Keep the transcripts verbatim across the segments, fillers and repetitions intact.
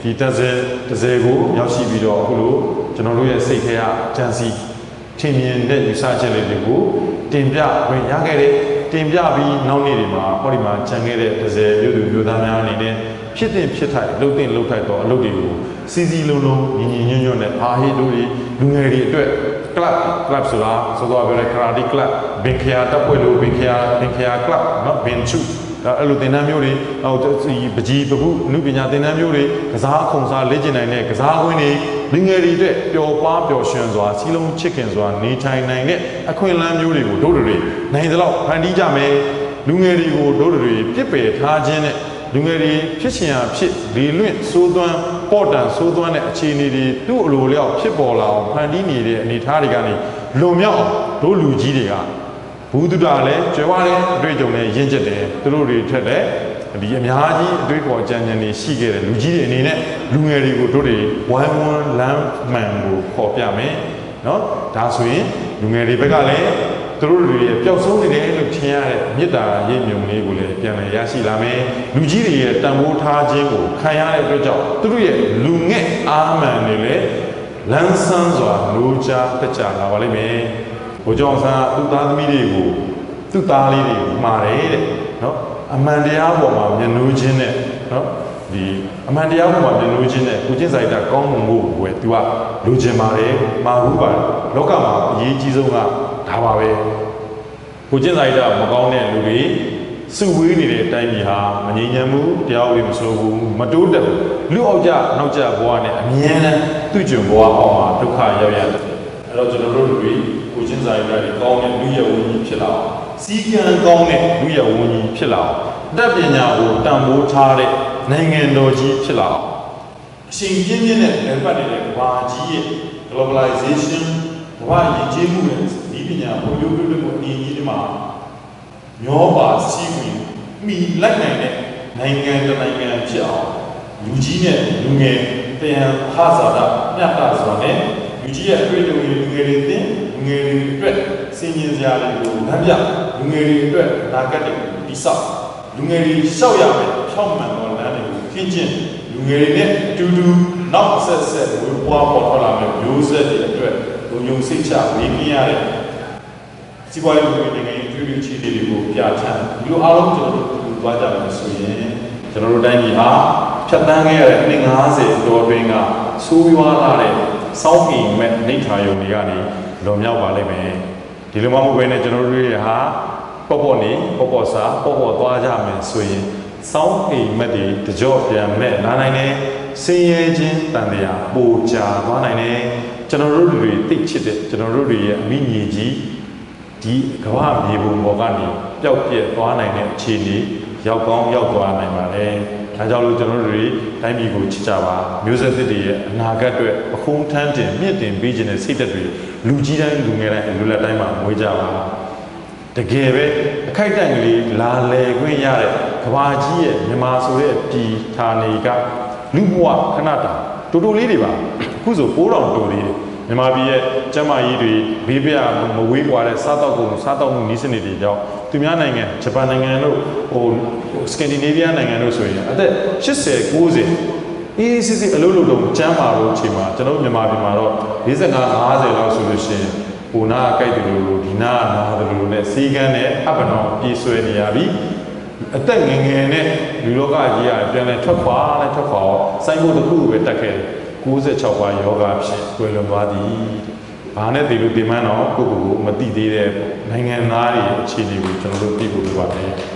ဒီတစ်စဲတစ်စဲကိုရောက်ရှိပြီးတော့အခုလိုကျွန်တော်တို့ရဲ့စိတ်ထဲကကြံစီထင်မြင်တဲ့ယူဆချက်လေးတွေကိုတင်ပြဝင်ရခဲ့တဲ့တင်ပြပြီးနောက်နေ့တွေမှာဟောဒီမှာခြံခဲ့တဲ့တစ်စဲမြို့သူမြို့သားများအနေနဲ့ဖြစ်တဲ့ဖြစ်ထိုက်လှုပ်တဲ့လှုပ်ထိုက်တော့အလုပ်တွေကိုစီစီလုံးလုံးညီညီညွတ်ညွတ်နဲ့အားဟိတို့တွေလူငယ်တွေအတွက် club club ဆိုတာဆိုတော့ပြောတဲ့ karate club ဘင်ခယာတပ်ဖွဲ့လို့ဘင်ခယာဘင်ခယာ club နော်ဘင်ချူအဲ့လိုသင်တန်းမျိုးတွေဟိုပကြီးပပုအမှုပညာသင်တန်းမျိုးတွေကစားခုံစားလေ့ကျင့်နိုင်တဲ့ကစားကွင်းတွေလူငယ်တွေအတွက်ပျော်ပါပျော်ရွှင်စွာစီးလုံးချစ်ခင်စွာနေထိုင်နိုင်တဲ့အခွင့်အလမ်းမျိုးတွေကိုတို့တွေနိုင်သလောက်ဖန်တီးကြမယ်လူငယ်တွေကိုတို့တွေပြစ်ပယ်ထားခြင်းနဲ့လူငယ်တွေဖြစ်ရှင်ရာဖြစ်လေလွင့်စိုးသွမ်းပေါ့တန်စိုးသွမ်းတဲ့အခြေအနေတွေသူ့အလိုလျောက်ဖြစ်ပေါ်လာအောင်ဖန်တီးနေတဲ့အနေအထားတွေကနေလွန်မြောက်အောင်တို့လူကြီးတွေကဘူးတုဒလည်းကြွယ်ဝတဲ့အတွေ့အကြုံနဲ့ရင့်ကျက်တယ်သူတို့တွေထက်လည်းဒီအများကြီးအတွေ့အကြုံအကြံဉာဏ်တွေရှိခဲ့တယ်လူကြီးတွေအနေနဲ့လူငယ်တွေကိုတို့တွေဝိုင်းဝန်းလမ်းမှန်ကိုခေါ်ပြမယ်နော်ဒါဆိုရင်လူငယ်တွေဘက်ကလည်းသူတို့တွေရဲ့ပျောက်ဆုံးနေတယ်လို့ထင်ရတဲ့မေတ္တာရိပ်မြုံလေးကိုလည်းပြန်လည်ရရှိလာမယ်လူကြီးတွေရဲ့တန်ဖိုးထားခြင်းကိုခံရတဲ့အတွက်ကြောင့်သူတို့ရဲ့လူငယ်အာမန်တွေလည်းလန်းဆန်းစွာလိုချတက်ကြလာပါလိမ့်မယ်ဘိုးကျောင်းဆန်းသူ့သားသမီးတွေကိုသူ့သားလေးတွေကိုမှာတယ်တဲ့နော်အမှန်တရားပေါ်မှာမျက်နှိုးခြင်းနဲ့နော်ဒီအမှန်တရားပေါ်မှာမျက်နှိုးခြင်းနဲ့ကိုကျင့်စာရိတ္တကောင်းမှုကိုဝယ်သူကလိုချင်ပါတယ်မှာဘူးပါလောကမှာအရေးကြီးဆုံးကဒါပါပဲကိုကျင့်စာရိတ္တမကောင်းတဲ့လူတွေစုဝေးနေတဲ့အတိုင်းကြီးဟာမငြိမ်းချမ်းမှုတရားဥပဒေမစိုးဘူးမတိုးတက်ဘူးလူအောက်ကျနောက်ကျဘဝနဲ့အမြဲတမ်းသူ့ကြုံဘဝအောက်မှာဒုက္ခရောက်ရတယ်အဲ့တော့ကျွန်တော်တို့တွေကိုကျင့်စာရိတ္တတွေကောင်းတဲ့လူရဲ့ဝိညာဉ်ဖြစ်လာအောင်စီကံကောင်းတဲ့လူရဲ့ဝိညာဉ်ဖြစ်လာအောင်တတ်ပညာကိုတန်ဖိုးထားတဲ့နိုင်ငံတော်ကြီးဖြစ်လာအောင်အရှင်ပြင်းပြင်းနဲ့လည်ပတ်နေတဲ့ကမ္ဘာကြီးရဲ့ globalization ကမ္ဘာယဉ်ကျေးမှုနဲ့ဒီပညာဘုံရုပ်ပြုမှုအင်းကြီးတွေမှာမျောပါစီးဝင်မိလိုက်နိုင်တဲ့နိုင်ငံတစ်နိုင်ငံဖြစ်အောင်လူကြီးနဲ့လူငယ်တရားဟာဇာတာမြတ်တာစွာနဲ့လူကြီးရဲ့အတွေ့အကြုံတွေလူငယ်တွေသိလူငယ်တွေအတွက်စဉ်းကျင်စရာတွေကိုလမ်းပြလူငယ်တွေအတွက်နာဂတ်တွေကိုတိဆောက်လူငယ်တွေရှောက်ရမယ်ဖြောင့်မှန်သောလမ်းတွေကိုခင်းကျင်းလူငယ်တွေနဲ့အတူတူနောက်ဆက်ဆက်ဝေပွားပေါ်ထွက်လာမယ့်မျိုးဆက်တွေအတွက်လူညုံစိတ်ချဝေးပြရတဲ့စီးပွားရေးလုပ်ငန်းတွေတွေ့တွေ့ချီတွေကိုပြဋ္ဌာန်းဒီလိုအားလုံးကျွန်တော်တို့သွားကြမယ်ဆိုရင်ကျွန်တော်တို့တိုင်းပြည်ဟာဖြတ်သန်းခဲ့ရတဲ့နှစ်၅၀တော်တွင်ကဆိုးရွားလာတဲ့စောင်းကိမဲ့နှိဋ္ဌာယုံတွေကနေလွန်မြောက်ပါလိမ့်မယ်ဒီလိုမှမဟုတ်ဘဲနဲ့ကျွန်တော်တို့တွေဟာပေါ့ပေါ့နေပေါ့ပေါ့စားပေါ့ပေါ့သွားကြမယ်ဆိုရင်စောင်းကိမဲ့တွေတကြော့ပြန်မဲ့လာနိုင်တယ်ဆင်းရဲခြင်းတန်တရားပိုချသွားနိုင်တယ်ကျွန်တော်တို့တွေသိချစ်တဲ့ကျွန်တော်တို့တွေရဲ့အမိညီကြီးဒီကမ္ဘာမြေပုံပေါ်ကနေပျောက်ပြက်သွားနိုင်တဲ့အခြေအနေရောက်ကောင်းရောက်သွားနိုင်ပါတယ်။ဒါကြောင့်လို့ကျွန်တော်တို့တွေတိုင်းပြည်ကိုချစ်ကြပါမျိုးဆက်သစ်တွေရဲ့အနာဂတ်အတွက်အခုံးထမ်းတင်မြင့်တင်ပေးခြင်းနဲ့စိတ်သက်တွေလူကြီးတိုင်းလူငယ်တိုင်းလူလက်တိုင်းမှာမွေးကြပါတကယ်ပဲအခိုက်အတန့်ကလေးလာလေခွင့်ရတဲ့ကဘာကြီးရဲ့မြန်မာဆိုတဲ့ပြည်ဌာနေကလူဘဝခဏတာတူတူလေးတွေပါအခုဆိုပိုးတော်တူလေးတွေမြန်မာပြည်ရဲ့ကျမ်းမာရေးတွေဘေးပြမဝေးကွာတဲ့စားတောက်ကုန်စားတောက်မှုနည်းစနစ်တွေကြောင့်သူများနိုင်ငံဂျပန်နိုင်ငံတို့ဟိုစကန်ဒီနေးဗီးယားနိုင်ငံတို့ဆိုရင်အသက်၈၀ ၉၀အေးစစ်စစ်အလုပ်လုပ်တော့ကျမ်းမာတော့အချိန်မှာကျွန်တော်မြန်မာပြည်မှာတော့၄၅ ၅၀လောက်ဆိုလို့ရှိရင်ဟိုနာကကြိုက်တယ်လို့ဒီနာကနားတယ်လို့နဲ့စီကန်းနဲ့အပ္ပနောပြေးဆွဲနေရပြီအသက်ငယ်ငယ်နဲ့လူလောကကြီးကပြန်လဲထွက်ခွာလဲထွက်ခွာစိုင်းဖို့တစ်ခုပဲတက်ခဲ့တယ်၉၆ပါးယောဂဖြစ်တွယ်လွန်သွားသည်ဘာနဲ့ဒီလိုဒီမှန်းတော့ကိုကိုကိုမသိသေးတဲ့နိုင်ငံသားတွေအခြေအနေကိုကျွန်တော်တို့သိဖို့လိုပါတယ်နော်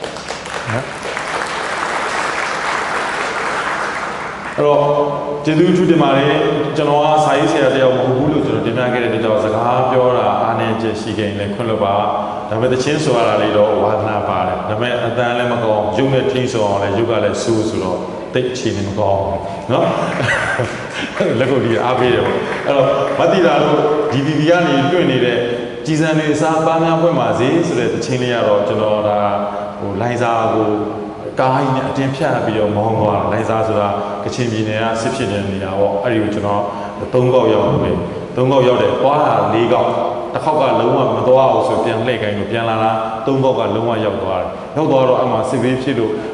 အဲ့တော့ကျေးဇူးထူးတင်ပါတယ်ကျွန်တော်ကစာရေးဆရာတယောက်မဟုတ်ဘူးလို့ကျွန်တော်တင်ပြခဲ့တဲ့တကြောင်စကားပြောတာအားနည်းချက်ရှိခဲ့ရင်လည်းခွင့်လွှတ်ပါဒါပေမဲ့တချင်းဆိုရတာလေးတော့ဝါသနာပါတယ်ဒါပေမဲ့အတန်လည်းမကောင်းရုပ်နဲ့ထိဆိုအောင်လည်းရုပ်ကလည်းဆိုးဆိုတော့တိတ်ချီနေမကောင်းနော်လက်ကိုဒီအားပေးတယ်ပေါ့အဲ့တော့မတိတာတို့ဒီဒီဒီကနေတွေ့နေတဲ့ကြည်စံတွေအစားပါများဖွင့်ပါစေဆိုတဲ့တချင်းလေးကတော့ကျွန်တော်ဒါဟိုလိုင်းစာကိုကားကြီးနဲ့အတင်းဖြတ်ပြီးတော့မောင်းသွားလိုင်းစာဆိုတာကချင်ပြည်နယ်ကစစ်ဖြစ်တဲ့နေရာပေါ့အဲ့ဒီကိုကျွန်တော်သုံးခေါက်ရောက်ပြီသုံးခေါက်ရောက်တယ်သွားတာလေးခေါက်တစ်ခေါက်ကလုံးဝမသွားအောင်ဆိုပြန်လှည့်ခိုင်းလို့ပြန်လာတာသုံးခေါက်ကလုံးဝရောက်သွားတယ်ရောက်သွားတော့အမှစစ်ဘေးဖြစ်လို့ခ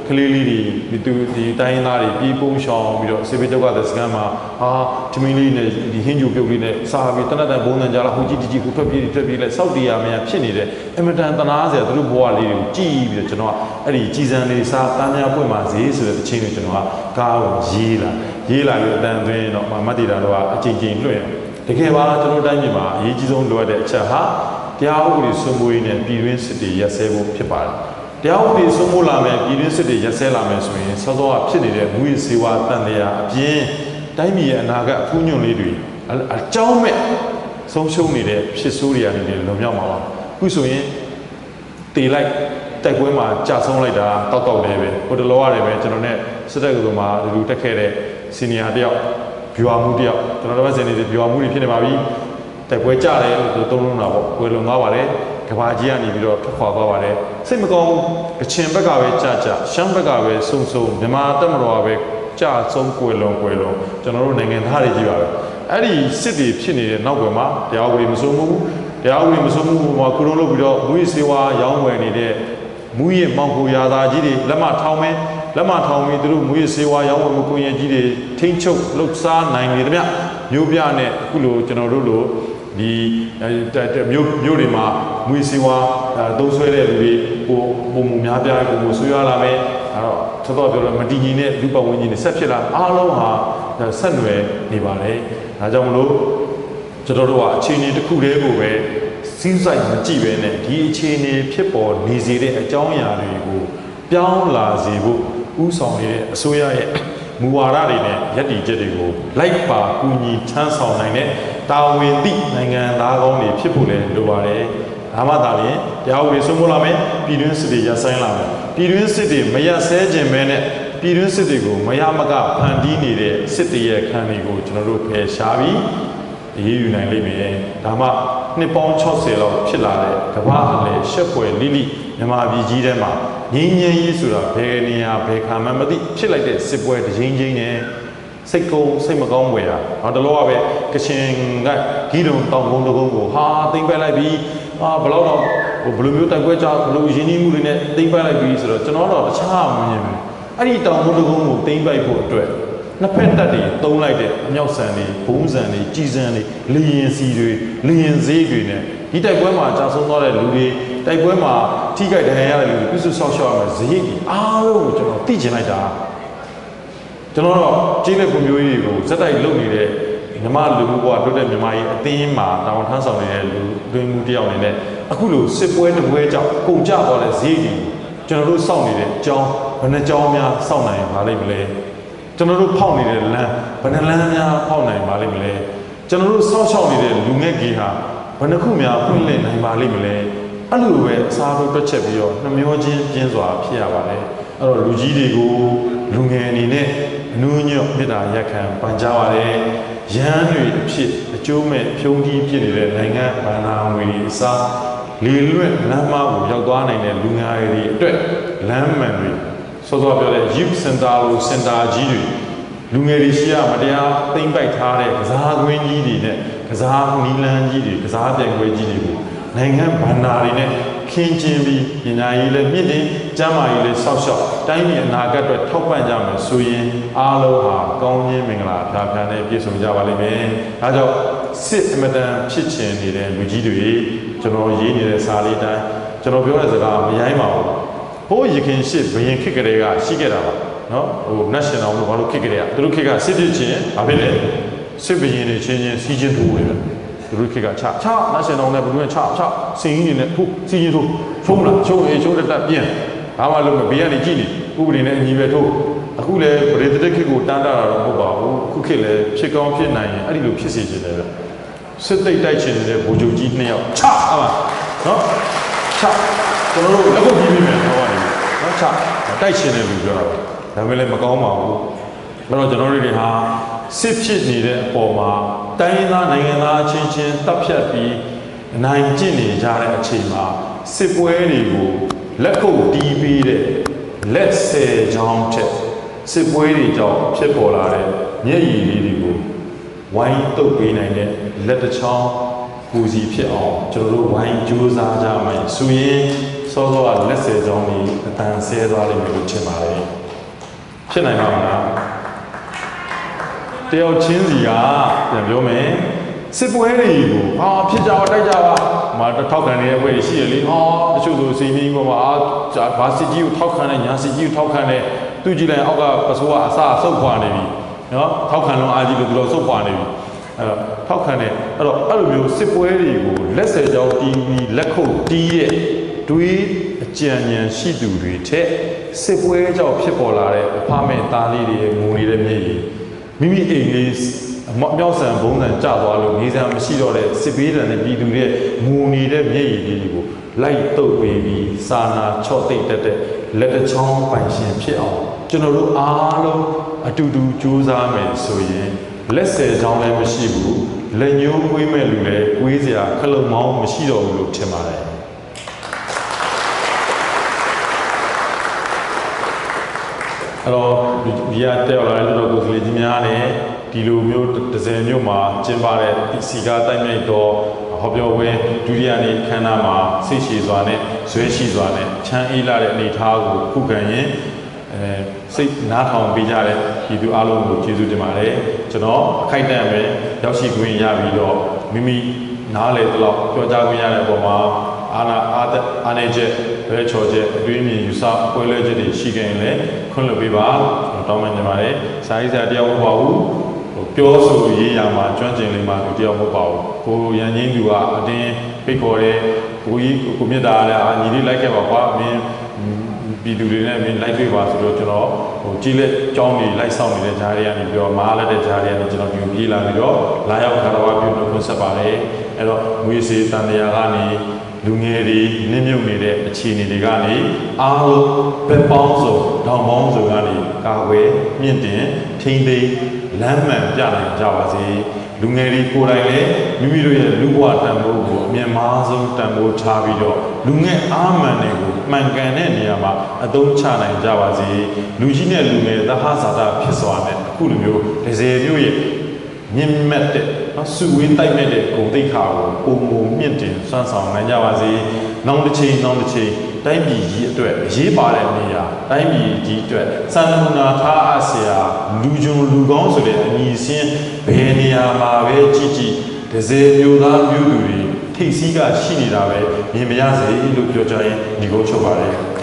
Clearly, the the Diana, people show me the Sibitoga the Scamma, ah, Timili, the Hindu Pugine, Savi, Tanada Bonanjala, Huji, Kutobi, Tobi, Saudi Arabia, Pinide, Emerton Tanazia, Rubuali, G, the Genoa, Eri, Gizan, Sa, Tanya Pumas, the Chin Genoa, Cow, Gila, Gila, then drain of Mamadira, a chicken lawyer. The Keva, Tano Danima, Yijizon Lord, Chaha, the Audi Sumuin and Pirin City, Yasebo Pipal. The Audi Sumulame, Pirin City, Yaselame, Sazo, Pinide, Muisiwa, Tania, Bien, Daimi and Naga, Punyon Lady, a Jaume, some show me the Shisuria and the Lomyama, who's in daylight, Taguema, Jason later, Toto David, put the lower event, Sedaguma, the Lutakere, Senior Dia, Puamudia, the other than the Puamuri Pinamavi. Taguajare, the Donuna, Welungaware, Kawajiani, Pavare, Simicom, a Chimbagawe, Chacha, Shambagawe, Sum Sum, Nematamroave, Cha, Som Quelon, Quelon, General and Harijiva. Adi City, Pini, Nagama, the Audi Musumu, the Audi Musumu, Makuno, Muisiwa, Yangwani, Mui, Mangu Yada, Gidi, Lama Taume, Lama Taumi, Muisiwa, Yamukuya, Gidi, Tincho, Luxa, Nine, Yubiane, Kulu, General. The Murima, Muisiwa, those who are Mumabia, Musuyalame, Toto Madini, Lupa Wini, Sepula, Aloha, the Sunway, Nivale, Najamulo, Todoroa, Chini, the Kurebu, seems like Majibe, Di Chini, Pipo, Nizire, Jonia, Piao La Zibu, Usong, Suya. Muarari, Yadi Jedigo, Laipa, Uni, Chance on Nine, Tawin, Nangan, Lagoni, people in Dubare, Amadali, Yahweh Sumulame, Pidun City, Yasailame, Pidun City, Maya Sajan Mene, Pidun City go, Mayamaga, Pandini, City, Canigo, General Shavi, the United Dama, Nippon Chosel, Chilare, Kavale, Shepherd, Lily, Nama Vigidema. Yin Yisura, Penia, Pekamamadi, she like that, Sipway, the Jing, Seiko, Simagong, where, on the lower way, Kaching, Gidon, Tom, Gondogo, Ha, think by like be, Ah, Blot, or Blue Mutaguaja, Blue Gini, think by like be, so it's not a charm. I need Tom Gondogo, think by Port. Napentati, don't like it, Nyosani, Pumsani, Gizani, Lian Sidri, Lian Zagri, he take Wema, Jason, not a Louis. Taiguema, Tika, the hair, this is social as he. Ah, teaching like that. General, Chile from you, said I look at it. In the man, Lugu, to them, my theme, down Hanson, doing Mutia in it. Akulu, Sipway, the way job, go job or a zini. General sounded it, John, when the Jomia sound name, Malimle. General pounded it, when the Lania pound name, Malimle. General social needed, Lumegiha, when the Kumia, Punlin, and Malimle. Alu, Sabo Pachevio, Namioji, Jenswa, Piavale, or Lugidigo, Lunganine, Nuno, Mida, Yakan, Panjawale, Janui, Pit, Jume, Pyongi, Piri, Langa, Banawi, Sa, Lilu, Lama, Yagwan, and Lungari, Lammanry, Sozo, Jip Sendalo, Senda Giri, Lungarisia, Madia, Think by Tare, Zahwin Yidi, Kazah, Nilan Yidi, Kazah, and Wejidi. Nangan Banari, King Jimmy, Inaile, Midi, Jamaile, South Shop, Dami and Nagat, Top and Jam, Suyin, Aloha, Goni, Mingla, Tapane, Piso Javali, Ado, sit Madame Chichin, and Vigidi, General Yini, Salida, General Biozaka, Yama. Oh, you can sit, bring Kikarea, Shigera, no, national, one Kikarea, the Lukika, City Chin, Abele, Sibian, changing Sijin to Rukiga chap chap, national never chap chap, singing in it, see you to Fona, show a show that bien. Amalu, Biani Gini, who in any veto, a cool, Redrico, Danda, Boba, Kukile, Chicken Pin nine, I do pieces in there. Sit they touch in the Bojuji nail, chap, no? Chap, no, never give me a chap, a touch in every girl. Namele Macoma, but generally, ha. Sip shit needed for ma, Diana, Nangana, Chinchin, Tapshapi, nineteen Jara Chima, Sip where you go, let go D B, let's say John Chet, Sip where you go, Chipolare, near you go. Wine to be nine, let the child who's he pit on, Jolo wine, Jules Ajama, Suyin, စောစောကလက်ဆယ်ကြောင်းကြီးအတန်ဆဲသွားလိမ့်မယ်လို့ထင်ပါတယ်ဖြစ်နိုင်ပါမလားတယောက်ချင်းစီကပြန်ပြောမယ်စစ်ပွဲတွေကိုဟာဖြစ်ကြပါတိုက်ကြပါမှာထောက်ခံနေတဲ့အဖွဲ့ရှိရလေဟောတချို့ဆိုစီမင်းပေါ်မှာဘာစစ်ကြီးကိုထောက်ခံတဲ့ညာစစ်ကြီးကိုထောက်ခံတဲ့သူကြည့်လိုက်အောက်ကပစိုးကအစဆုတ်ခွာနေပြီနော်ထောက်ခံလုံးအားကြီးလို့သူတို့ဆုတ်ခွာနေပြီအဲ့တော့ထောက်ခံတဲ့အဲ့တော့အဲ့လိုမျိုးစစ်ပွဲတွေကိုလက်ဆယ်ကြောင်းတီးပြီးလက်ခုပ်တီးရဲ့တွေးအကြံဉာဏ်ရှိသူတွေထက်စစ်ပွဲကြောင့်ဖြစ်ပေါ်လာတဲ့အဖမဲ့သားလေးတွေငုံနေတဲ့မြေကြီးမိမိအိမ်လေးမြောက်ဆန်ဘုံဆန်ကျသွားလို့နေဆန်မရှိတော့တဲ့စစ်ပေးတယ်နဲ့ပြည်သူတွေငုံနေတဲ့မြေကြီးတွေကိုလိုက်တုပ်ပေးပြီးစာနာချော့သိမ့်တတ်တဲ့လက်တစ်ချောင်းပိုင်ရှင်ဖြစ်အောင်ကျွန်တော်တို့အားလုံးအတူတူကြိုးစားမယ်ဆိုရင်လက်ဆယ်ချောင်းလည်းမရှိဘူးလက်ညှိုးကွေးမဲ့လူလည်းကွေးစရာခလုံးမောင်းမရှိတော့ဘူးလို့ထင်ပါတယ်အဲ့တော့ဒီရတဲ့လာတဲ့တော့ကိုယ်ကလေးကြီးများနဲ့ဒီလိုမျိုးတစ်စင်မျိုးမှာကျင်းပတဲ့စီကားတိုက်မြိုက်တော့ဟောပြောဝဲဒုတိယနေ့ခန်းနာမှာစိတ်ရှည်စွာနဲ့ဇွဲရှိစွာနဲ့ချမ်းအေးလာတဲ့အနေအထားကိုခုခံရင်အဲစိတ်နားထောင်ပေးကြတဲ့ဒီသူအားလုံးကိုကျေးဇူးတင်ပါတယ်ကျွန်တော်အခိုက်အတန့်ပဲရောက်ရှိခွင့်ရပြီးတော့မိမိနားလေတော့ပြောကြားခွင့်ရတဲ့အပေါ်မှာအာနာအာဒအာနေချက်ဘယ်ချော်ချက်အတွေးမြင်ယူဆပွဲလဲချက်တွေရှိခဲ့ရင်လည်းခွင့်လွှတ်ပေးပါကျွန်တော်တောင်းပန်နေပါတယ်စာရေးစာတရားမဟုတ်ပါဘူးပြောဆိုရေးရမှာကျွမ်းကျင်လိမ့်မှာသူတရားမဟုတ်ပါဘူးကိုရန်ချင်းသူကအတင်းဖိတ်ခေါ်တယ်ကိုကြီးကိုမြတ်တာလည်းအာညီလေးလိုက်ခဲ့ပါကွာမင်းပြည်သူတွေနဲ့မင်းလိုက်တွေ့ပါဆိုတော့ကျွန်တော်ဟိုကြီးလက်ကြောင်းတွေလိုက်ဆောင်နေတဲ့ဂျားတွေကနေပြီးတော့မားလက်တဲ့ဂျားတွေကနေကျွန်တော်ဒီပြေးလာပြီးတော့လာရောက်ခါတော်ပြုလို့ခွင့်ဆက်ပါတယ်အဲ့တော့ငွေစေတန်တရားကနေလူငယ်တွေနစ်မြုပ်နေတဲ့အခြေအနေတွေကနေအားလုံးဘက်ပေါင်းစုံတောင်ပေါင်းစုံကနေကာဝယ်မြင့်တင်ထိန်းသိမ်းလမ်းမှန်ပြနိုင်ကြပါစေလူငယ်တွေကိုယ်တိုင်လည်းမိမိတို့ရဲ့လူဘဝတန်ဖိုးကိုအမြင့်မားဆုံးတန်ဖိုးထားပြီးတော့လူငယ်အားမှန်တွေကိုမှန်ကန်တဲ့နေရာမှာအသုံးချနိုင်ကြပါစေလူကြီးနဲ့လူငယ်သဟဇာတဖြစ်စွာနဲ့အခုလိုမျိုးဒီစေမျိုးရဲ့မြင့်မြတ်တဲ့စုဝေးတိုက်မြတ်တဲ့ဂုဏ်သိက္ခာကိုပုံမမြင့်တင်စွမ်းဆောင်နိုင်ကြပါစေနောက်တစ်ချိန်နောက်တစ်ချိန်တိုင်းပြည်ကြီးအတွက်အရေးပါတဲ့နေရာတိုင်းပြည်ကြီးအတွက်စံနမူနာထားအပ်เสียလူဂျုံလူကောင်းဆိုတဲ့အမည်စင်းဘယ်နေရာမှာပဲကြည့်ကြည့်ဒဇယ်မျိုးသားမျိုးသူတွေထိပ်စည်းကရှိနေတာပဲမြင်မရစေလို့ပြောကြရင်ဒီကုန်းချုပ်ပါတယ်